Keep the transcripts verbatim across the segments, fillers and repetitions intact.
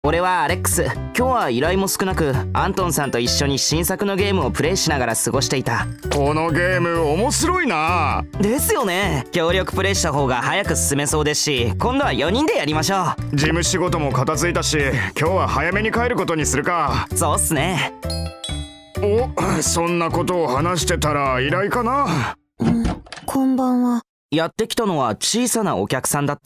俺はアレックス。今日は依頼も少なく、アントンさんと一緒に新作のゲームをプレイしながら過ごしていた。 このゲーム面白いな。 ですよね。協力プレイした方が早く進めそうですし、今度はよにんでやりましょう。事務仕事も片付いたし、今日は早めに帰ることにするか。 そうっすね。 お、そんなことを話してたら依頼かな。 うん、こんばんは。 やってきたのは小さなお客さんだった。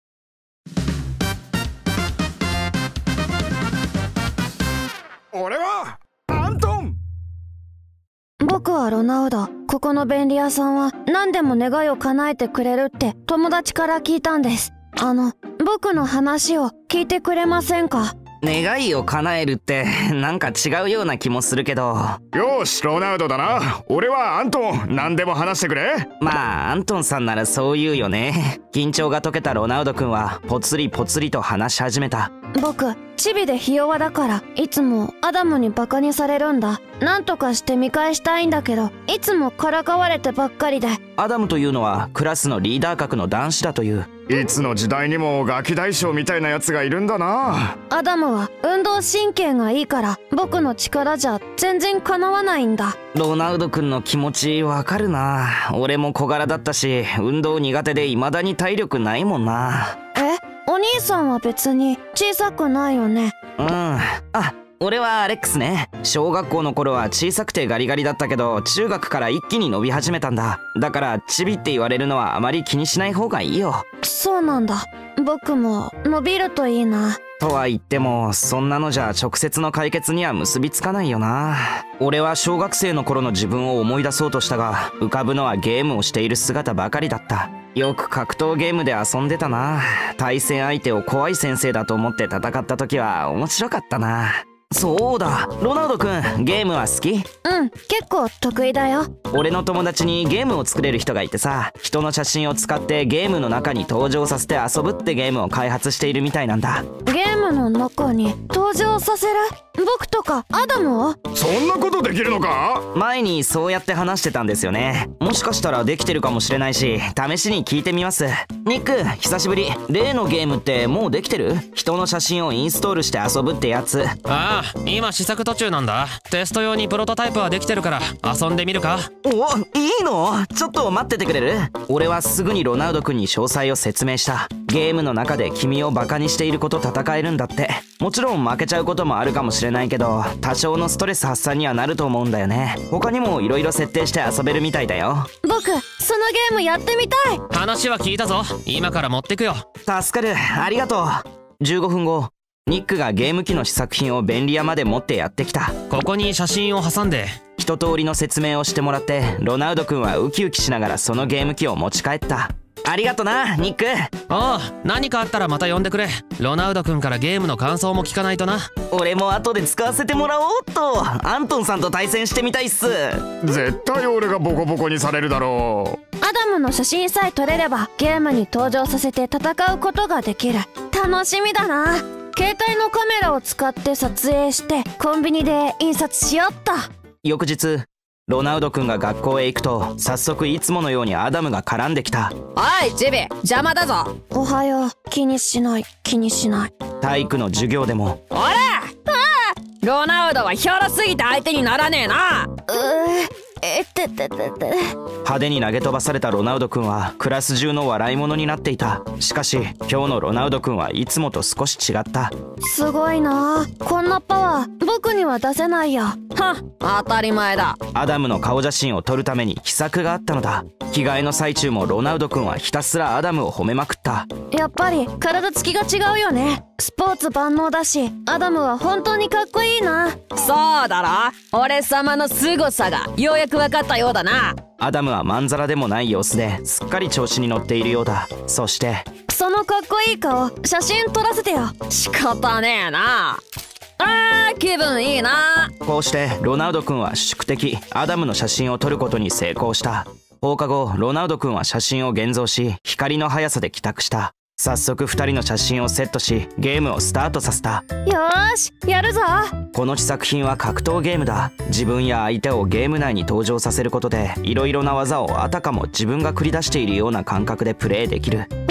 俺はアントン。 僕はロナウド。ここの便利屋さんは何でも願いを叶えてくれるって友達から聞いたんです。あの僕の話を聞いてくれませんか？ 願いを叶えるってなんか違うような気もするけど。 よし、ロナウドだな。俺はアントン。何でも話してくれ。 まあアントンさんならそう言うよね。緊張が解けたロナウド君はぽつりぽつりと話し始めた。 僕チビでひ弱だからいつもアダムにバカにされるんだ。なんとかして見返したいんだけど、いつもからかわれてばっかりで。 アダムというのはクラスのリーダー格の男子だという。 いつの時代にもガキ大将みたいなやつがいるんだな。 アダムは運動神経がいいから僕の力じゃ全然かなわないんだ。 ロナウド君の気持ちわかるな。俺も小柄だったし運動苦手で未だに体力ないもんな。 え、お兄さんは別に小さくないよね。 うん。あ、俺はアレックスね。小学校の頃は小さくてガリガリだったけど、中学から一気に伸び始めたんだ。だからチビって言われるのはあまり気にしない方がいいよ。 そうなんだ。僕も伸びるといいな。 とは言ってもそんなのじゃ直接の解決には結びつかないよな。俺は小学生の頃の自分を思い出そうとしたが、浮かぶのはゲームをしている姿ばかりだった。よく格闘ゲームで遊んでたな。対戦相手を怖い先生だと思って戦った時は面白かったな。そうだ、ロナウド君、ゲームは好き？ うん、結構得意だよ。 俺の友達にゲームを作れる人がいてさ、人の写真を使ってゲームの中に登場させて遊ぶってゲームを開発しているみたいなんだ。 ゲームの中に登場させる？僕とかアダムは？ そんなことできるのか？ 前にそうやって話してたんですよね。もしかしたらできてるかもしれないし、試しに聞いてみます。ニック、久しぶり。例のゲームってもうできてる？人の写真をインストールして遊ぶってやつ。 ああ、今試作途中なんだ。テスト用にプロトタイプはできてるから遊んでみるか？ お、いいの？ちょっと待っててくれる？俺はすぐにロナウド君に詳細を説明した。ゲームの中で君をバカにしていること戦えるんだって。もちろん負けちゃうこともあるかもしれないけど、多少のストレス発散にはなると思うんだよね。他にも色々設定して遊べるみたいだよ。 僕そのゲームやってみたい。 話は聞いたぞ。今から持ってくよ。 助かる、ありがとう。じゅうごふんご、ニックがゲーム機の試作品を便利屋まで持ってやってきた。 ここに写真を挟んで一通りの説明をしてもらって、ロナウド君はウキウキしながらそのゲーム機を持ち帰った。ありがとな、ニック。 おう、何かあったらまた呼んでくれ。ロナウド君からゲームの感想も聞かないとな。 俺も後で使わせてもらおうっと。アントンさんと対戦してみたいっす。 絶対俺がボコボコにされるだろう。 アダムの写真さえ撮れればゲームに登場させて戦うことができる。楽しみだな。携帯のカメラを使って撮影してコンビニで印刷しよっと。 翌日、ロナウド君が学校へ行くと早速いつものようにアダムが絡んできた。 おいチビ、邪魔だぞ。 おはよう。気にしない気にしない。 体育の授業でも、 おら、ああ、ロナウドはひょろすぎて相手にならねえな。 うーえってってってって。 派手に投げ飛ばされたロナウド君はクラス中の笑い物になっていた。しかし今日のロナウド君はいつもと少し違った。 すごいな。こんなパワー僕には出せないよ。 はっ、当たり前だ。 アダムの顔写真を撮るために秘策があったのだ。着替えの最中もロナウド君はひたすらアダムを褒めまくった。 やっぱり体つきが違うよね。スポーツ万能だしアダムは本当にかっこいいな。 そうだろ、俺様の凄さがようやく分かったようだな。 アダムはまんざらでもない様子ですっかり調子に乗っているようだ。そしてそのかっこいい顔写真撮らせてよ。 仕方ねえな。あー、気分いいな。 こうしてロナウド君は宿敵アダムの写真を撮ることに成功した。放課後、ロナウド君は写真を現像し光の速さで帰宅した。早速ふたりの写真をセットしゲームをスタートさせた。 よーし、やるぞ。 この試作品は格闘ゲームだ。自分や相手をゲーム内に登場させることでいろいろな技をあたかも自分が繰り出しているような感覚でプレイできる。 おお、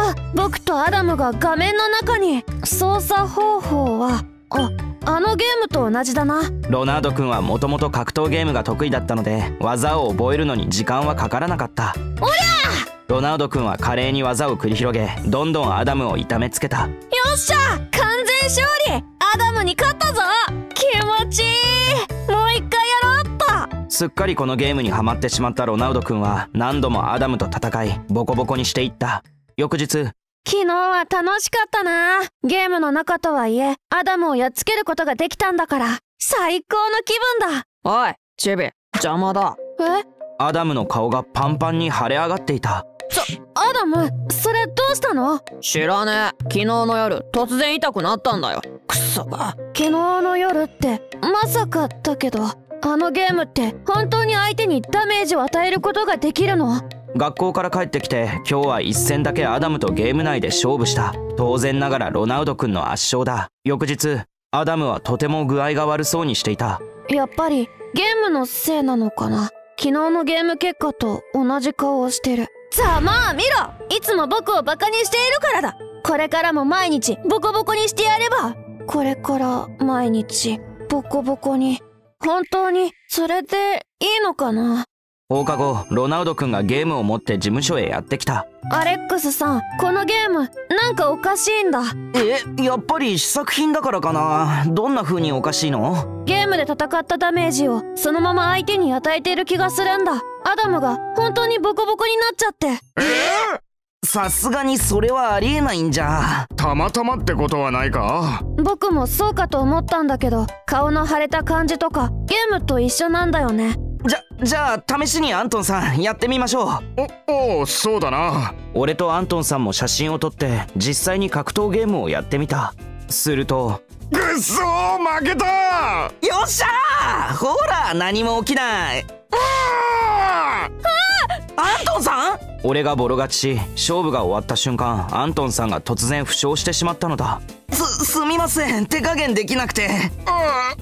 僕とアダムが画面の中に。操作方法はああのゲームと同じだな。 ロナウド君はもともと格闘ゲームが得意だったので技を覚えるのに時間はかからなかった。 おりゃロナウド君は華麗に技を繰り広げどんどんアダムを痛めつけた。 よっしゃ完全勝利。アダムに勝ったぞ。気持ちいい。もう一回やろうっと。 すっかりこのゲームにはまってしまったロナウド君は何度もアダムと戦いボコボコにしていった。翌日、 昨日は楽しかったな。ゲームの中とはいえアダムをやっつけることができたんだから最高の気分だ。 おいチビ邪魔だ。 えアダムの顔がパンパンに腫れ上がっていた。 ちょアダムそれどうしたの？ 知らねえ。昨日の夜突然痛くなったんだよ。くそ。 昨日の夜ってまさかだけど、あのゲームって本当に相手にダメージを与えることができるの？ 学校から帰ってきて今日は一戦だけアダムとゲーム内で勝負した。当然ながらロナウド君の圧勝だ。翌日アダムはとても具合が悪そうにしていた。 やっぱりゲームのせいなのかな。昨日のゲーム結果と同じ顔をしてる。ざまあ見ろ。いつも僕をバカにしているからだ。これからも毎日ボコボコにしてやれば。これから毎日ボコボコに。本当にそれでいいのかな。 放課後ロナウド君がゲームを持って事務所へやってきた。 アレックスさんこのゲームなんかおかしいんだ。 えやっぱり試作品だからかな。どんな風におかしいの？ ゲームで戦ったダメージをそのまま相手に与えている気がするんだ。アダムが本当にボコボコになっちゃって。 えーさすがにそれはありえないんじゃ。 たまたまってことはないか？僕もそうかと思ったんだけど顔の腫れた感じとかゲームと一緒なんだよね。 じゃじゃあ試しにアントンさんやってみましょう。おおそうだな。 俺とアントンさんも写真を撮って実際に格闘ゲームをやってみた。するとぐっそー負けた。 よっしゃー。ほら何も起きない。 あアントンさん。俺がボロ勝ちし勝負が終わった瞬間アントンさんが突然負傷してしまったのだ。すすみません手加減できなくて。 ほ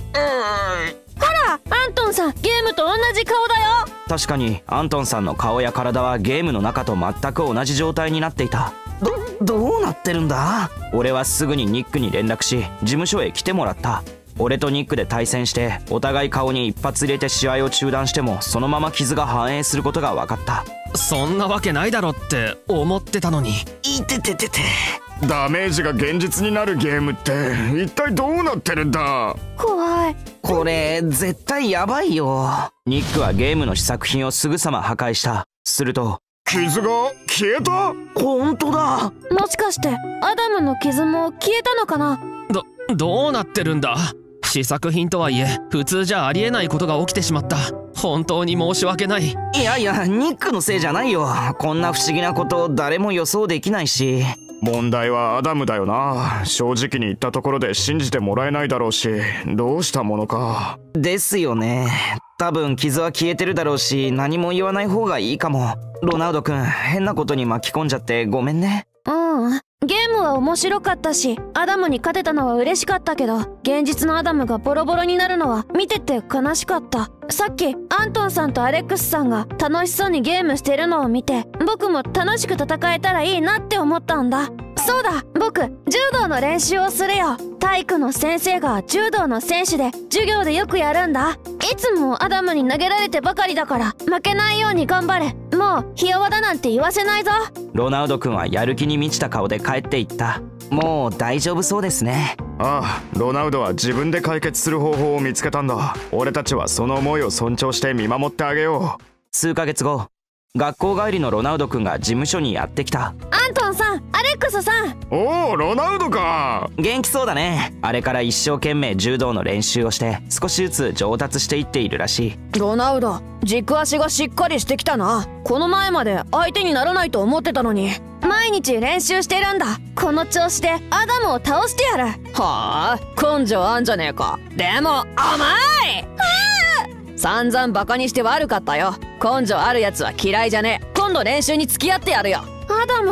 らアントンさんゲームと同じ顔だよ。 確かにアントンさんの顔や体はゲームの中と全く同じ状態になっていた。どどうなってるんだ。俺はすぐにニックに連絡し事務所へ来てもらった。俺とニックで対戦してお互い顔に一発入れて試合を中断してもそのまま傷が反映することが分かった。 そんなわけないだろって思ってたのに。 いてててて。 ダメージが現実になるゲームって一体どうなってるんだ。 怖い。 これ絶対やばいよ。ニックはゲームの試作品をすぐさま破壊した。すると傷が消えた。 本当だ。 もしかしてアダムの傷も消えたのかな。 どどうなってるんだ。試作品とはいえ普通じゃありえないことが起きてしまった。本当に申し訳ない。 いやいやニックのせいじゃないよ。こんな不思議なこと誰も予想できないし。 問題はアダムだよな。正直に言ったところで信じてもらえないだろうしどうしたものか。 ですよね。多分傷は消えてるだろうし何も言わない方がいいかも。ロナウド君変なことに巻き込んじゃってごめんね。 うんゲームは面白かったしアダムに勝てたのは嬉しかったけど現実のアダムがボロボロになるのは見てて悲しかった。さっきアントンさんとアレックスさんが楽しそうにゲームしてるのを見て僕も楽しく戦えたらいいなって思ったんだ。そうだ僕柔道の練習をするよ。体育の先生が柔道の選手で授業でよくやるんだ。いつもアダムに投げられてばかりだから負けないように頑張れ。もうひ弱だなんて言わせないぞ。 ロナウド君はやる気に満ちた顔で帰っていった。もう大丈夫そうですね。 ああロナウドは自分で解決する方法を見つけたんだ。俺たちはその思いを尊重して見守ってあげよう。 数ヶ月後学校帰りのロナウド君が事務所にやってきた。 アントンさんアレックスさん。 おおロナウドか。 元気そうだね。あれから一生懸命柔道の練習をして少しずつ上達していっているらしい。 ロナウド軸足がしっかりしてきたな。この前まで相手にならないと思ってたのに。 毎日練習してるんだ。この調子でアダムを倒してやる。 はあ根性あんじゃねえか。でも甘い。散々バカにして悪かったよ。根性あるやつは嫌いじゃねえ。今度練習に付き合ってやるよ。 アダム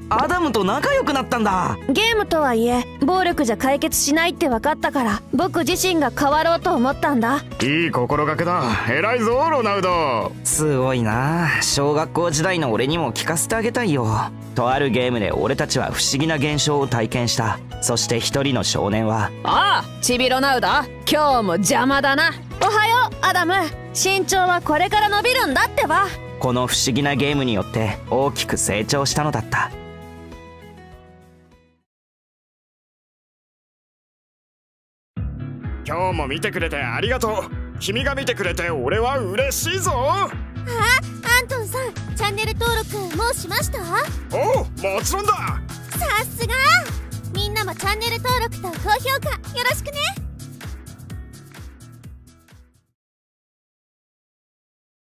アダムと仲良くなったんだ。 ゲームとはいえ暴力じゃ解決しないって分かったから僕自身が変わろうと思ったんだ。 いい心がけだ。偉いぞロナウド。 すごいな。小学校時代の俺にも聞かせてあげたいよ。とあるゲームで俺たちは不思議な現象を体験した。そして一人の少年は、 ああチビロナウド、今日も邪魔だな。 おはようアダム。身長はこれから伸びるんだってば。 この不思議なゲームによって大きく成長したのだった。 今日も見てくれてありがとう。君が見てくれて俺は嬉しいぞ。 あ、アントンさん、チャンネル登録もうしました？ おう、もちろんだ。 さすが。みんなもチャンネル登録と高評価よろしくね。